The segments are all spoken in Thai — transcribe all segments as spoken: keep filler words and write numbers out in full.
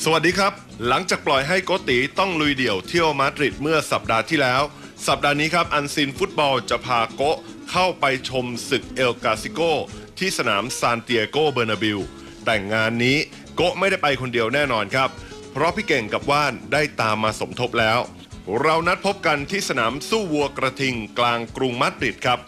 วัสดีครับหลังจากปล่อยให้โกติต้องลุยเดี่ยวเที่ยวมาดริดเมื่อสัปดาห์ที่แล้วสัปดาห์นี้ครับอันซินฟุตบอลจะพาโกเข้าไปชมศึกเอลกาซิโกที่สนามซานติเอโกเบอร์นาบิลแต่งานนี้โกไม่ได้ไปคนเดียวแน่นอนครับเพราะพี่เก่งกับว่านได้ตามมาสมทบแล้วเรานัดพบกันที่สนามสู้วัวกระทิงกลางกรุงมาดริดครับ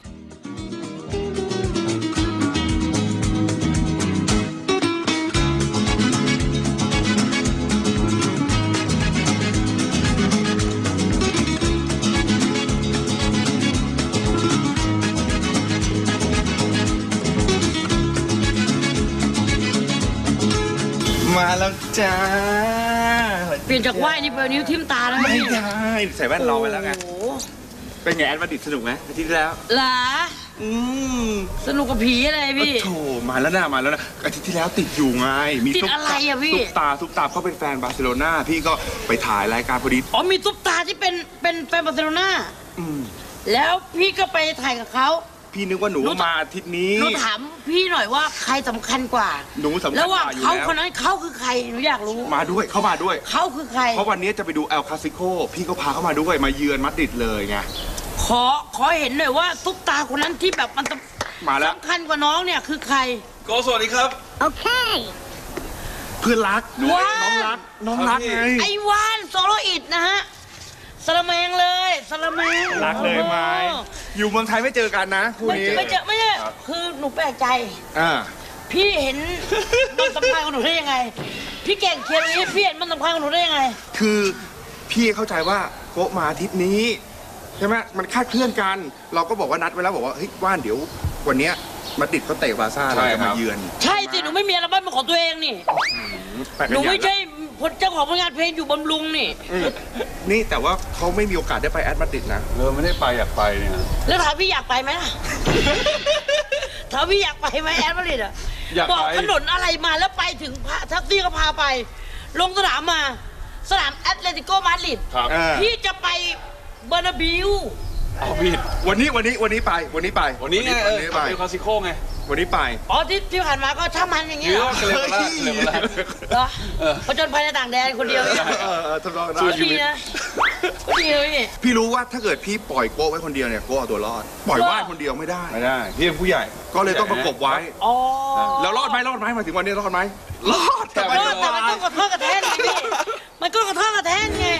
มาแล้วจ้าเปลี่ยนจากว่ายนี่เป็นนิ้วทิ่มตาแล้วไม่ได้ใส่แว่นรอไปแล้วไงเป็นไงแอดมาดิสนุกไหมอาทิตย์ที่แล้วหรออืมสนุกกับผีอะไรพี่โถมาแล้วนะมาแล้วนะอาทิตย์ที่แล้วติดอยู่ไงมีติดอะไรอะพี่ตุ๊กตาตุ๊กตาเขาเป็นแฟนบาร์เซโลนาพี่ก็ไปถ่ายรายการพอดีอ๋อมีตุ๊กตาที่เป็นเป็นแฟนบาร์เซโลนาอืมแล้วพี่ก็ไปถ่ายกับเขาพี่นึกว่าหนูมาอาทิตย์นี้หนูถามพี่หน่อยว่าใครสำคัญกว่าหนูสำคัญกว่าอยู่แล้วระหว่างเขาคนนั้นเขาคือใครหนูอยากรู้มาด้วยเขามาด้วยเขาคือใครเพราะวันนี้จะไปดูเอลคลาซิโกพี่ก็พาเขามาด้วยมาเยือนมาดริดเลยไงขอขอเห็นหน่อยว่าตุ๊กตาคนนั้นที่แบบมันมาแล้วสำคัญกว่าน้องเนี่ยคือใครโกสวัสดีครับโอเคเพื่อนรักน้องรักน้องรักไงไอวานโซโลอิดนะฮะสละแมงเลยสละแมงรักเลยไหมอยู่เมืองไทยไม่เจอกันนะคู่นี้ไม่เจอไม่ใช่คือหนูแปลกใจอ่าพี่เห็นมันสำคัญของหนูได้ยังไงพี่เก่งเคียร์นี้พี่เห็นมันสำคัญของหนูได้ยังไงคือพี่เข้าใจว่าโกมาอาทิตย์นี้ใช่ไหมมันคาดเคลื่อนกันเราก็บอกว่านัดไว้แล้วบอกว่าเฮ้ยว่านเดี๋ยววันนี้มาดริดเขาเตะบาร์ซ่าเราจะมาเยือนใช่สิหนูไม่มีอัลบั้มเป็นของตัวเองนี่หนูไม่ใช่เจ้าของผลงานเพลงอยู่บำรุงนี่นี่แต่ว่าเขาไม่มีโอกาสได้ไปแอดมาดริดนะเออไม่ได้ไปอยากไปเนี่ยแล้วถามพี่อยากไปไหมล่ะถามพี่อยากไปไหมแอดมาดริดอ่ะบอกถนนอะไรมาแล้วไปถึงแท็กซี่ก็พาไปลงสนามมาสนามแอตเลติโกมาดริดพี่จะไปเบอร์นาบิลอ๋อพี่วันนี้วันนี้วันนี้ไปวันนี้ไปวันนี้ไงเออไปคลาซิโกไงวันนี้ไปอ๋อที่ที่ผ่านมาก็ช่างมันอย่างเงี้ยเหรอเหรอผจญภัยในต่างแดนคนเดียวเนี่ยเออเออทำรองได้ดีนะดีเลยพี่รู้ว่าถ้าเกิดพี่ปล่อยโก้ไว้คนเดียวเนี่ยโก้เอาตัวรอดปล่อยว่านคนเดียวไม่ได้ไม่ได้พี่เป็นผู้ใหญ่ก็เลยต้องประกบไว้อ๋อแล้วรอดไหมรอดไหมมาถึงวันนี้รอดไหมรอดแต่รอดแต่มันต้องกระเทาะกระแทกพี่มันก็กระเทาะกระแทกไง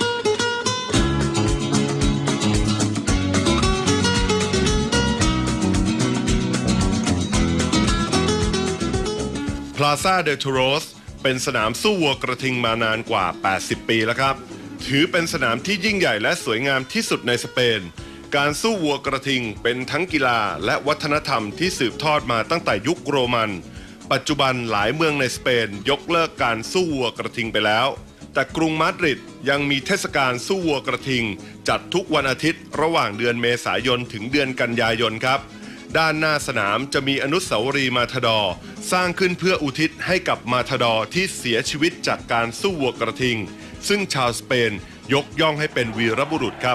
พลาซ่าเดลทูโรสเป็นสนามสู้วัวกระทิงมานานกว่าแปดสิบปีแล้วครับถือเป็นสนามที่ยิ่งใหญ่และสวยงามที่สุดในสเปนการสู้วัวกระทิงเป็นทั้งกีฬาและวัฒนธรรมที่สืบทอดมาตั้งแต่ยุคโรมันปัจจุบันหลายเมืองในสเปนยกเลิกการสู้วัวกระทิงไปแล้วแต่กรุงมาดริดยังมีเทศกาลสู้วัวกระทิงจัดทุกวันอาทิตย์ระหว่างเดือนเมษายนถึงเดือนกันยายนครับด้านหน้าสนามจะมีอนุสาวรีย์มาทาดอร์สร้างขึ้นเพื่ออุทิศให้กับมาทาดอร์ที่เสียชีวิตจากการสู้วัวกระทิงซึ่งชาวสเปนยกย่องให้เป็นวีรบุรุษครับ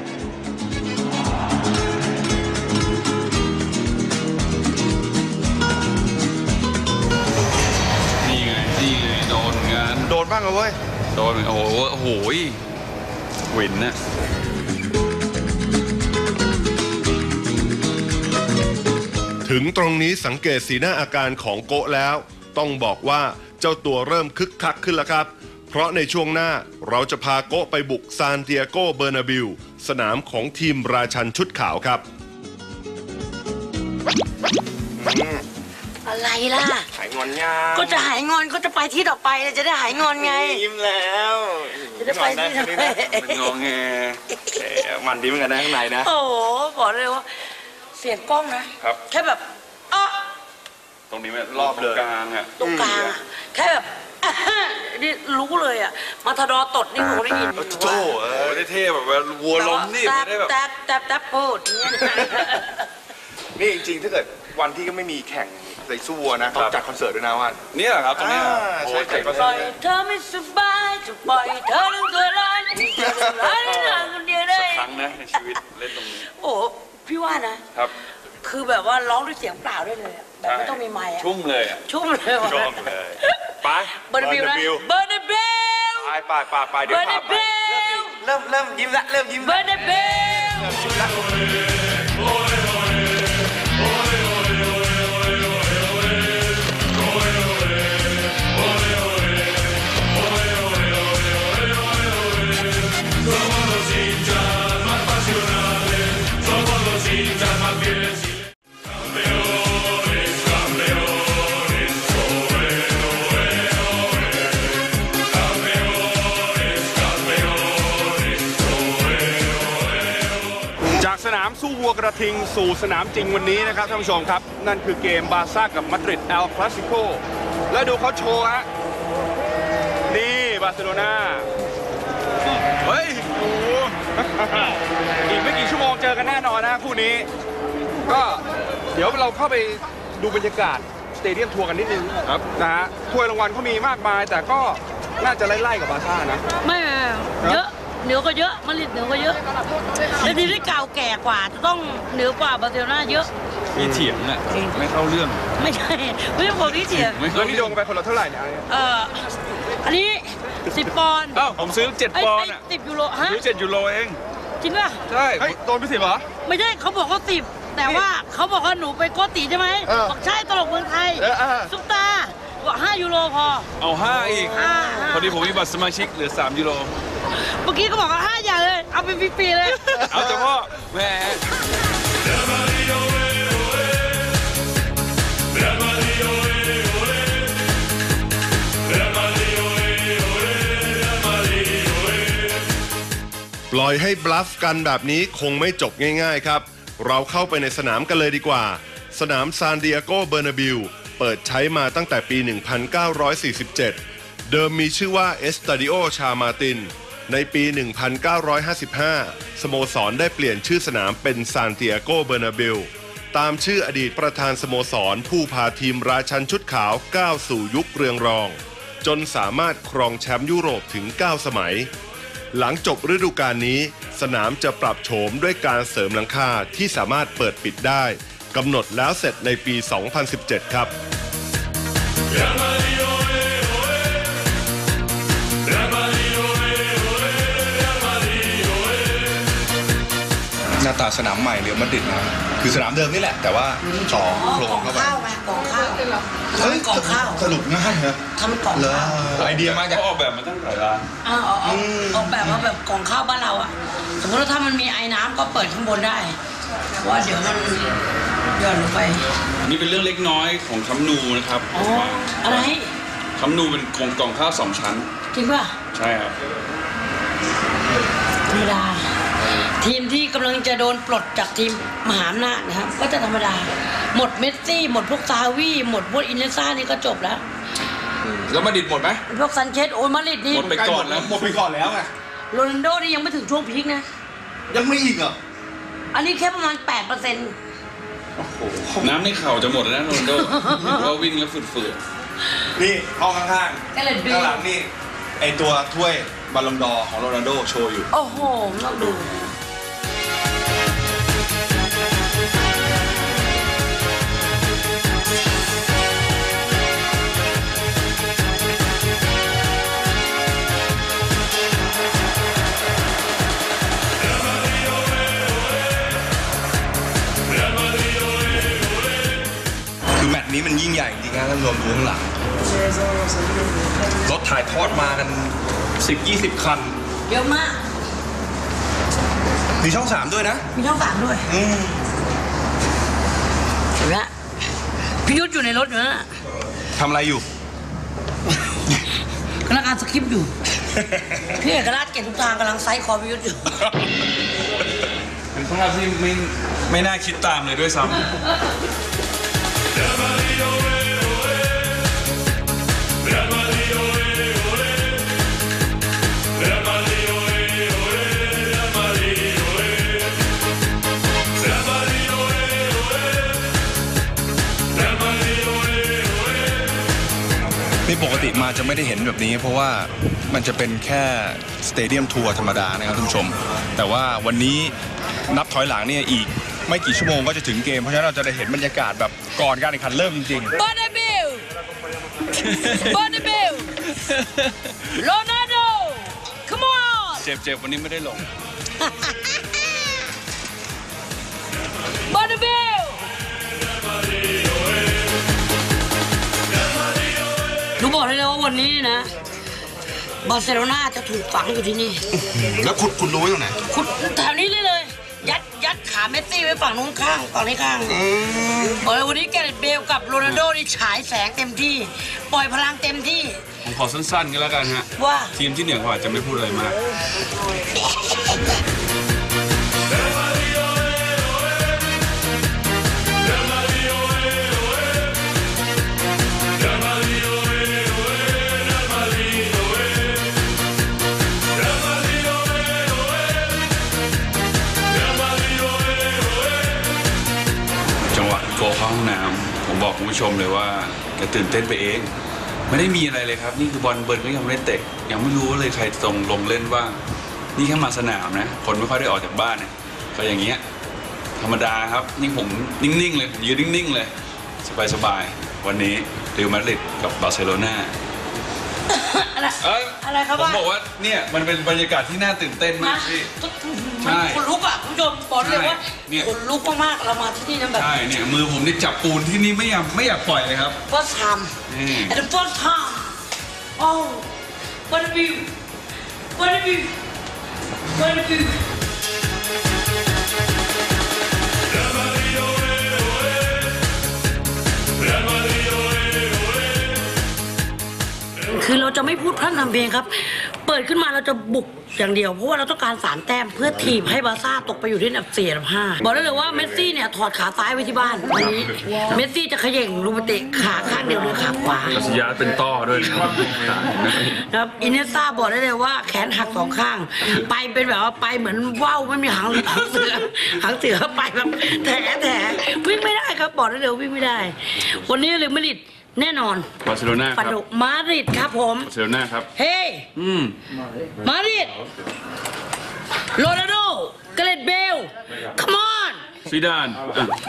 นี่ไงนี่ไงโดนงานโดนบ้างเหรอเว้ยโดนโอ้โหโอ้โหวินนะถึงตรงนี้สังเกตสีหน้าอาการของโกะแล้วต้องบอกว่าเจ้าตัวเริ่มคึกคักขึ้นแล้วครับเพราะในช่วงหน้าเราจะพาโกะไปบุกซานติเอโกเบอร์นาบิลสนามของทีมราชันชุดขาวครับอะไรล่ะหายงอนยาก็จะหายงอนก็จะไปที่ต่อไปจะได้หายงอนไงยิ้มแล้วจะได้ไปที่ต่อไปมันงอแงมันดีเหมือนกันนะข้างในนะโอ้โหบอกเลยว่าเสียงกล้องนะครับแค่แบบอ๋อตรงนี้มันรอบเลยตรงกลางอ่ะตรงกลางแค่แบบนี่รู้เลยอ่ะมาทาดอตดนี่หนูได้ยินโจ้เออได้เท่แบบว่าวัวล้มนี่ไม่ได้แบบแต๊บแต๊บแต๊บพูดนี่จริงๆถ้าเกิดวันที่ก็ไม่มีแข่งใส่สู้วัวนะต้องจัดคอนเสิร์ตด้วยนะวันนี่แหละครับตรงนี้โอ้จัดคอนเสิร์ตเธอไม่สบายจะปล่อยเธอต้องตัวร้อนร้อนนานคนเดียวได้สักครั้งนะในชีวิตเล่นตรงนี้โอ้พี่ว่านะครับคือแบบว่าร้องด้วยเสียงเปล่าได้เลยแบบไม่ต้องมีไมค์ชุ่มเลยอ่ะชุ่มเลยชุ่มเลยไปเบอร์นาบิลนะเบอร์นาบิลไปไปไปไปเดี๋เบยอวร์นาพาไปบิลเริ่มเริ่มยิ้มละเริ่มยิ้มเบอร์นาบิลจากสนามสู้วัวกระทิงสู่สนามจริงวันนี้นะครับท่านผู้ชมครับนั่นคือเกมบาร์ซ่ากับมาดริด แอล คลาสสิโกแล้วดูเขาโชว์ฮะนี่บาร์เซโลนาเฮ้ยโอ้โห อีกไม่กี่ชั่วโมงเจอกันแน่นอนนะคู่นี้ก็เดี๋ยวเราเข้าไปดูบรรยากาศสเตเดียมทัวร์กันนิดนึงครับนะฮะถ้วยรางวัลเขามีมากมายแต่ก็น่าจะไล่ๆกับบาร์ซ่านะไม่เยอะเหนือกว่าเยอะมาดริดเหนือกว่าเยอะแล้วทีมที่เก่าแก่กว่าจะต้องเหนือกว่าบาร์เซโลนาเยอะมีเถียงอ่ะไม่เข้าเรื่องไม่ใช่ไม่ใช่ผมที่เถียงไม่แล้เข้าวนี่เรื่โดองนไปคนละเท่าไหร่เนี่ยเอ่ออันนี้สิบปอนด์อ้าวผมซื้อเจ็ดไอ้ปอนไอ้ด์อ่ะสิบยูโรฮะซื้อเจ็ดยูโรเองจริงป่ะใช่เฮ้ยโดนไปสิบเหรอไม่ใช่เขาบอกว่าสิบแต่ว่าเขาบอกว่าหนูไปโกติใช่ไหมเออบอกใช่ตลกเมืองไทยเออเออซุปตาบอกห้ายูโรพอเอาห้าอีกห้าพอดีผมมีบัตรสมาชิกเหลือสามยูโรเมื่อกี้เขาบอกว่าห้าอย่างเลย เอาไปฟรีๆเลยเอาเฉพาะแหมปล่อยให้บลัฟกันแบบนี้คงไม่จบง่ายๆครับ เราเข้าไปในสนามกันเลยดีกว่า สนามซานดิเอโกเบอร์นาบิลเปิดใช้มาตั้งแต่ปี หนึ่งพันเก้าร้อยสี่สิบเจ็ด เดิมมีชื่อว่าเอสตาดิโอชามาติน ในปี หนึ่งพันเก้าร้อยห้าสิบห้า สโมสรได้เปลี่ยนชื่อสนามเป็นซานดิเอโกเบอร์นาบิลตามชื่ออดีตประธานสโมสรผู้พาทีมราชันชุดขาวก้าวสู่ยุคเรืองรอง จนสามารถครองแชมป์ยุโรปถึงเก้าสมัย หลังจบฤดูกาลนี้สนามจะปรับโฉมด้วยการเสริมหลังคาที่สามารถเปิดปิดได้กำหนดแล้วเสร็จในปี สองพันสิบเจ็ด ครับหน้าตาสนามใหม่เรียลมาดริดนะคือสนามเดิมนี่แหละ แต่ว่าต่อโครงเข้าไปข้าวไงกล่องข้าวเฮ้ยกล่องข้าวสรุปง่ายนะทำเป็นกล่องเหรอข้าวไอเดียมาจากเขาออกแบบมาตั้งหลายล้านอ่าออกออกออกแบบว่าแบบกล่องข้าวบ้านเราอะสมมติว่าถ้ามันมีไอ้น้ำก็เปิดข้างบนได้เพราะว่าเดี๋ยวมันหย่อนลงไปอันนี้เป็นเรื่องเล็กน้อยของคัมนูนะครับอ๋ออะไรคัมนูเป็นกล่องกล่องข้าวสองชั้นจริงป่ะใช่ครับธรรมดา ทีมที่กำลังจะโดนปลดจากทีมมหาอำนาจนะครับก็จะธรรมดา หมดเมสซี่หมดพวกซาวีหมดพวกอินเนซ่านี่ก็จบแล้วแล้วมาดริดหมดไหมพวกซันเชสโอมาริดนี่หมดไปก่อนแล้วหมดไปก่อนแล้วไงโรนัลโดนี่ยังไม่ถึงช่วงพีคนะยังไม่อีกเหรออันนี้แค่ประมาณแปดเปอร์เซ็นต์น้ำในเข่าจะหมดแล้วนะโรนลโดเราวิ่งแล้วฝืดนี่ห้องข้างก็เลยๆดูข้างหลังนี่ไอตัวถ้วยบอลลงดอร์ของโรนัลโดโชว์อยู่โอ้โหต้องดูคือแมตช์นี้มันยิ่งใหญ่จริงๆนะท่านผู้ชมดูข้างหลังรถถ่ายทอดมากัน สิบ ยี่สิบ คันเยอะมากมีช่องสามด้วยนะมีช่องสามด้วยอืมเห็นไหมพี่ยุทธอยู่ในรถอยู่นั่นน่ะทำอะไรอยู่กำลังอ่านสคริปต์อยู่ พี่เอกราชเก่งทุกทางกำลังไซส์คอพี่ยุทธอยู่ๆเป็นภาพที่ไม่ไม่น่าคิดตามเลยด้วยซ้ำนี่ปกติมาจะไม่ได้เห็นแบบนี้ เพราะว่ามันจะเป็นแค่สเตเดียมทัวร์ธรรมดานะครับท่านผู้ชม แต่ว่าวันนี้นับถอยหลังเนี่ยอีกไม่กี่ชั่วโมงก็จะถึงเกม เพราะฉะนั้นเราจะได้เห็นบรรยากาศแบบก่อนการแข่งขันเริ่มจริงบอร์นาบิลลบอดี้บิลโรนัลโด come on เจ็บเจ็บวันนี้ไม่ได้ลงบอดี้บิลหนูบอกเลยว่าวันนี้นะบาร์เซโลนาจะถูกฝังอยู่ที่นี่แล้วคุณคุณรู้ไว้ตรงไหนคุณแถวนี้เลยเลยยัดยัดขาเมสซี่ไว้ฝั่งนู้นข้างฝั่งนี้ข้างบอกเลยวันนี้แกเรตเบลกับโรนัลโดนี่ฉายแสงเต็มที่ปล่อยพลังเต็มที่ผมขอสั้นๆกันแล้วกันฮะว่าทีมที่เหนือกว่าจะไม่พูดอะไรมากโกเข้าห้องน้ำผมบอกคุณผู้ชมเลยว่าแกตื่นเต้นไปเองไม่ได้มีอะไรเลยครับนี่คือบอลเบิร์นก็ยังไม่ได้เตะยังไม่รู้เลยใครตรงลงเล่นบ้างนี่แค่มาสนามนะคนไม่ค่อยได้ออกจากบ้านเนี่ยก็อย่างเงี้ยธรรมดาครับนี่ผมนิ่งๆเลยผมยืนนิ่งๆเลยสบายๆวันนี้เรอัลมาดริดกับบาร์เซโลนาอะไรอะไรครับผมบอกว่าเนี่ยมันเป็นบรรยากาศที่น่าตื่นเต้นมากพี่ใช่คนลุกอ่ะคุณผู้ชมบอกเลยว่าคนลุกมากๆเรามาที่นี่นะแบบใช่เนี่ยมือผมนี่จับปูนที่นี่ไม่อยากไม่อยากปล่อยเลยครับ first time and the first time oh what a view what a view what a viewคือเราจะไม่พูดพร่ำทำเพลงครับเปิดขึ้นมาเราจะบุกอย่างเดียวเพราะว่าเราต้องการสามแต้มเพื่อถีบให้บาร์ซ่าตกไปอยู่ที่อันดับสี่อันดับห้าบอกได้เลยว่าเมสซี่เนี่ยถอดขาซ้ายไว้ที่บ้านวันนี้เมสซี่จะเขย่งลูกเตะขาข้างเดียวหรือขาขวาลัสยาเป็นต้อด้วยนะครับอินเนสซ่าบอกได้เลยว่าแขนหักสองข้างไปเป็นแบบว่าไปเหมือนว่าวไม่มีหางหางเสือหางเสือไปแบบแถแถวิ่งไม่ได้ครับบอกได้เลยวิ่งไม่ได้วันนี้เลยมาดริดแน่นอนบาร์เซโลนาครับมาดริดครับผมบาร์เซโลนาครับเฮ้อืมมาดริดโรนัลโดเกเรตเบล come on ซีดาน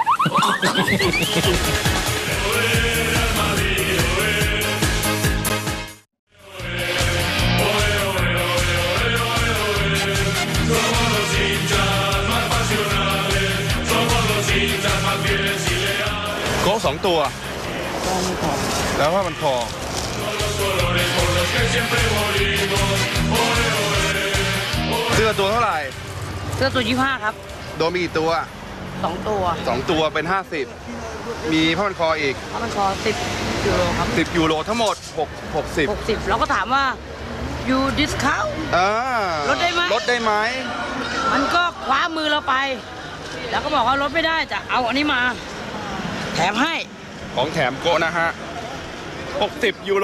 โก้สองตัวแล้วว่ามันพอเสื้อตัวเท่าไหร่เสื้อตัวยี่ห้าครับโดนมีกี่ตัวสองตัวสองตัวเป็นห้าสิบมีผ้าพันคออีกผ้าพันคอสิบยูโรครับสิบยูโรทั้งหมดหกหกสิบหกสิบแล้วก็ถามว่า you discount อ่าลดได้ไหมลดได้ไหมมันก็คว้ามือเราไปแล้วก็บอกว่าลดไม่ได้จะเอาอันนี้มาแถมให้ของแถมโกนะฮะหกสิบยูโร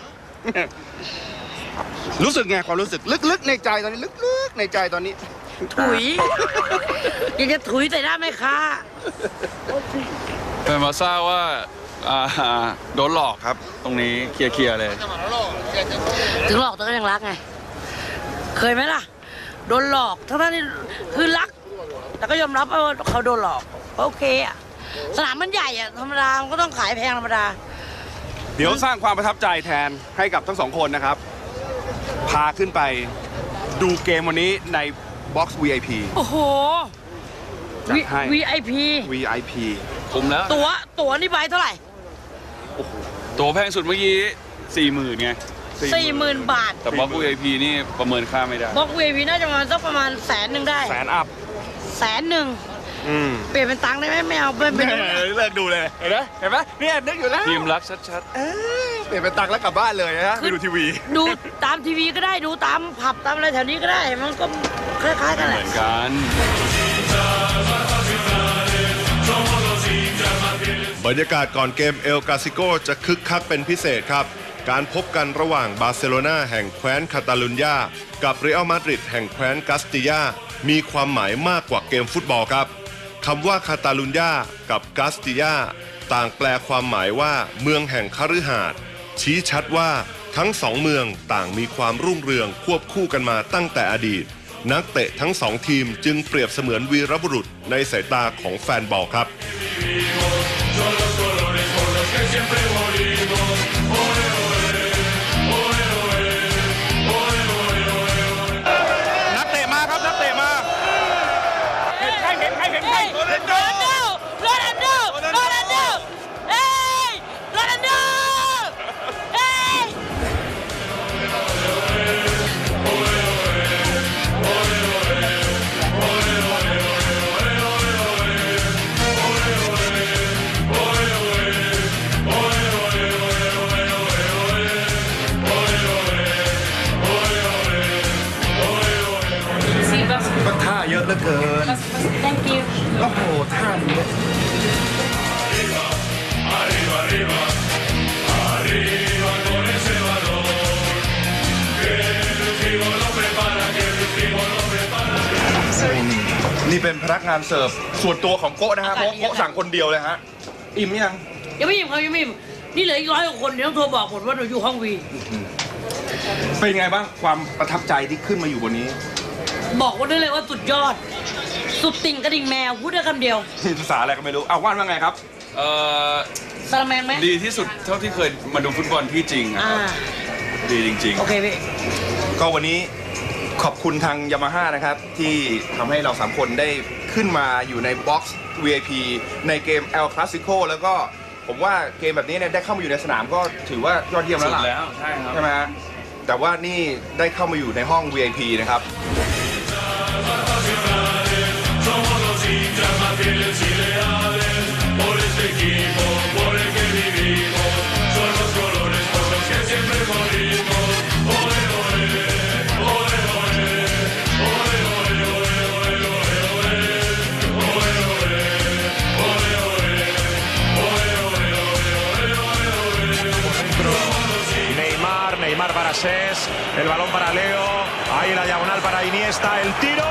รู้สึกไงความรู้สึกลึกๆในใจตอนนี้ลึกๆในใจตอนนี้ถุยอยากจะถุยแต่ได้ไหมคะเป็นมาทราบว่าโดนหลอกครับตรงนี้เคลียร์ๆเลยถึงหลอกแต่ก็ยังรักไงเคยไหมล่ะโดนหลอกทั้งที่คือรักแต่ก็ยอมรับว่าเขาโดนหลอกโอเคอะสนามมันใหญ่อะธรรมดามันก็ต้องขายแพงธรรมดาเดี๋ยวสร้างความประทับใจแทนให้กับทั้งสองคนนะครับพาขึ้นไปดูเกมวันนี้ในบ็อกซ์ วี ไอ พีโอ้โหจัดให้วี ไอ พีวี ไอ พีคุ้มแล้วตั๋วตั๋วนี่ใบเท่าไหร่ตั๋วแพงสุดเมื่อกี้สี่หมื่นไงสี่หมื่นบาทแต่บ็อกซ์ วี ไอ พี นี่ประเมินค่าไม่ได้บ็อกซ์ วี ไอ พี น่าจะประมาณสักประมาณแสนหนึ่งได้แสนอัพแสนหนึ่งเปลี่ยนเป็นตังค์ได้ไหมไม่เอาเปลี่ยนเป็นเลิกดูเลยเห็นไหมเห็นไหมเนี่ยนึกอยู่แล้วทีมรักชัดๆเปลี่ยนเป็นตังค์แล้วกลับบ้านเลยนะไปดูทีวีดูตามทีวีก็ได้ดูตามผับตามอะไรแถวนี้ก็ได้มันก็คล้ายๆกันแหละเหมือนกันบรรยากาศก่อนเกมเอลกาซิโกจะคึกคักเป็นพิเศษครับการพบกันระหว่างบาร์เซโลนาแห่งแคว้นคาตาลุญญากับเรอัลมาดริดแห่งแคว้นกัสติยามีความหมายมากกว่าเกมฟุตบอลครับคำว่าคาตาลุญญากับกัสติยาต่างแปลความหมายว่าเมืองแห่งคฤหาสน์ชี้ชัดว่าทั้งสองเมืองต่างมีความรุ่งเรืองควบคู่กันมาตั้งแต่อดีตนักเตะทั้งสองทีมจึงเปรียบเสมือนวีรบุรุษในสายตาของแฟนบอลครับนักเตะมาครับนักเตะมาเห็นใครเห็นใครเห็นใครโรนัลโดโรนัลโดโรนัลโดเอ้ยโรนัลโดเอ้ยท่าเยอะเหลือเกิน thank you โอ้โหท่านี้นี่เป็นพนักงานเสิร์ฟส่วนตัวของโก้นะฮะเพราะโก้สั่งคนเดียวเลยฮะอิ่มยังยังไม่อิ่มครับยังไม่อิ่มนี่เหลืออีกร้อยกว่าคนเดี๋ยวต้องโทรบอกผมว่าหนูอยู่ห้องวีเป็นไงบ้างความประทับใจที่ขึ้นมาอยู่บนนี้บอกว่าได้เลยว่าสุดยอด สุดติ่งกระดิ่งแมวพูดได้คำเดียวภาษาอะไรก็ไม่รู้เอาว่านว่าไงครับเอ่อสลาแมนไหมดีที่สุดเท่าที่เคยมาดูฟุตบอลที่จริงอะอ่าครับดีจริงโอเคพี่ก็วันนี้ขอบคุณทางยามาฮ่านะครับ ที่ทำให้เราสามคนได้ขึ้นมาอยู่ในบ็อกซ์ วี ไอ พี ในเกม El Clasico แล้วก็ผมว่าเกมแบบนี้เนี่ยได้เข้ามาอยู่ในสนามก็ถือว่ายอดเยี่ยมๆแล้สุวดล่ะแล้วใช่ครับใช่ไหมฮะแต่ว่านี่ได้เข้ามาอยู่ในห้อง วี ไอ พี นะครับ Neymar, Neymar para Sés, el balón para Leo, ahí la diagonal para Iniesta, el tiro.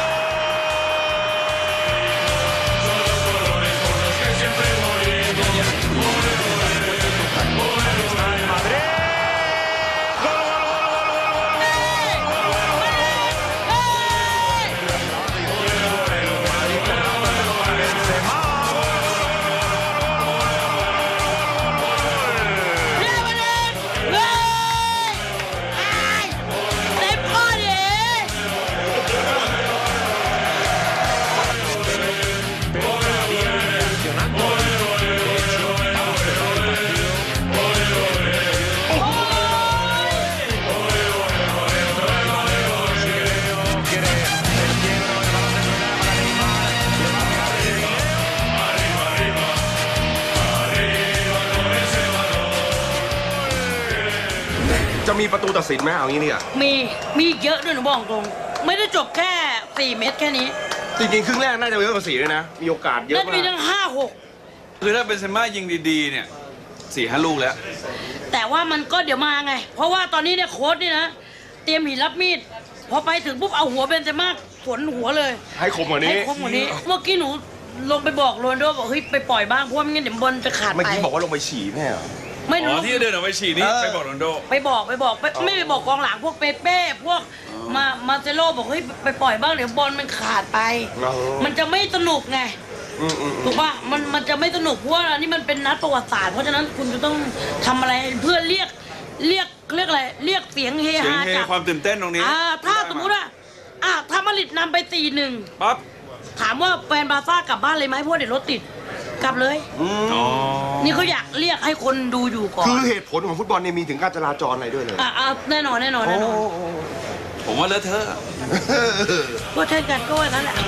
จะมีประตูตัดสินไหมเอางี้เนี่ยมี มีอีกเยอะด้วยหนูบอกตรง ไม่ได้จบแค่สี่เม็ดแค่นี้จริงๆครึ่งแรกน่าจะเยอะกว่าสี่ด้วยนะ มีโอกาสเยอะน่าจะมามีกทั้งห้าหกคือถ้าเป็นเซนมายิงดีๆเนี่ยสี่ห้าลูกแล้วแต่ว่ามันก็เดี๋ยวมาไง เพราะว่าตอนนี้เนี่ยโค้ชนี่นะ เตรียมหินรับมีด พอไปถึงปุ๊บเอาหัวเบนเซม่าสวนหัวเลยให้คมกว่านี้ให้คมกว่านี้ เมื่อกี้หนูลงไปบอกโรนลโดบอกเฮ้ยไปปล่อยบ้างเพราะว่าไม่งั้นเดี๋ยวบอลจะขาดเมื่อไปกี้บอกว่าลงไปฉี่แม่เหรอไม่อ๋รู้อที่เดินออกไปฉี่นี่เออไปบอกโรนลโดไปบอกไปบอกไปไม่ไปบอกกองหลังพวกเปเป้พวกมามาเซโลบอกเฮ้ยไปปล่อยบ้างเดี๋ยวบอลมันขาดไป มันจะไม่สนุกไงอืมอืมถูกป่ะมันมันจะไม่สนุกเพราะว่าอันนี้มันเป็นนัดประวัติศาสตร์เพราะฉะนั้นคุณจะต้องทำอะไรเพื่อเรียกเรียกเรียกอะไรเรียกเสียงเฮเสียงฮาเฮจากความตื่นเต้นตรงนี้อ่าถ้าสมมุติว่าอ่าถ้ามาดริดนำไปสี่หนึ่งปั๊บถามว่าแฟนบาร์ซ่ากลับบ้านเลยไหมเพราะว่าเดี๋ยวรถติดกลับเลยอ๋อนี่เขาอยากเรียกให้คนดูอยู่ก่อนคือเหตุผลของฟุตบอลเนี่ยมีถึงการจราจรอะไรด้วยเลยอ่าอ่าแน่นอนแน่นอนแน่นอนผมว่าเลอะเทอะก็ใช่กันก็ว่างั้นแหละ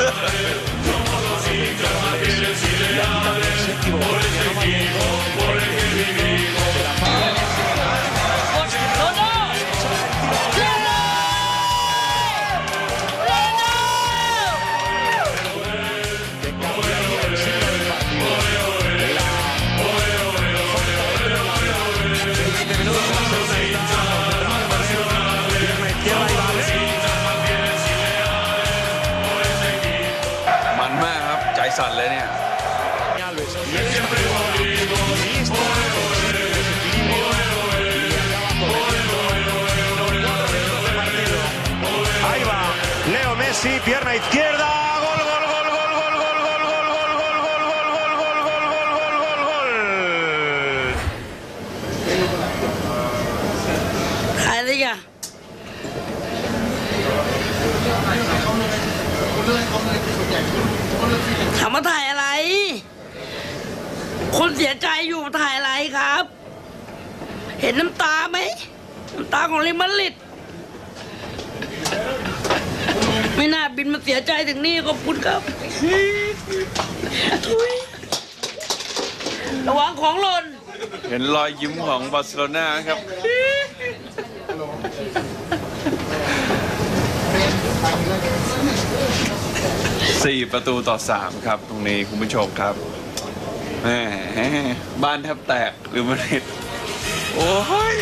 มันมากครับใจสั่นเลยเนี่ย Ahí va, Leo Messi, pierna izquierda, gol, gol, gol, gol, gol, gol, gol, gol, gol, gol, gol, gol, gol, gol, gol, gol, gol, gol, gol. คนเสียใจอยู่ถ่ายอะไรครับ เห็นน้ำตาไหมน้ำตาของเรอัลมาดริดไม่น่าบินมาเสียใจถึงนี่ขอบคุณครับทุยระวังของหล่นเห็นรอยยิ้มของบาร์เซโลนาครับสี่ประตูต่อสามครับตรงนี้คุณผู้ชมครับแหมบ้านแทบแตกหรือมันเห็นโอ้ย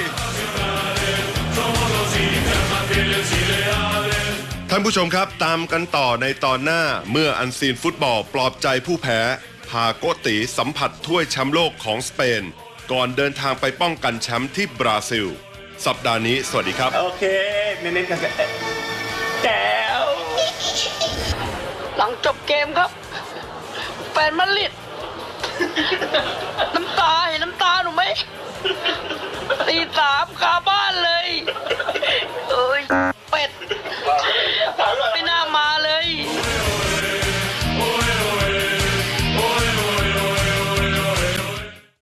ท่านผู้ชมครับตามกันต่อในตอนหน้าเมื่ออันซีนฟุตบอลปลอบใจผู้แพ้พาโกติสัมผัสถ้วยแชมป์โลกของสเปนก่อนเดินทางไปป้องกันแชมป์ที่บราซิลสัปดาห์นี้สวัสดีครับโอเคเน้นๆกันแจ๋วหลังจบเกมครับแฟนมาดริดน้ำตาเห็นน้ำตาหนูไหมตีสามครับ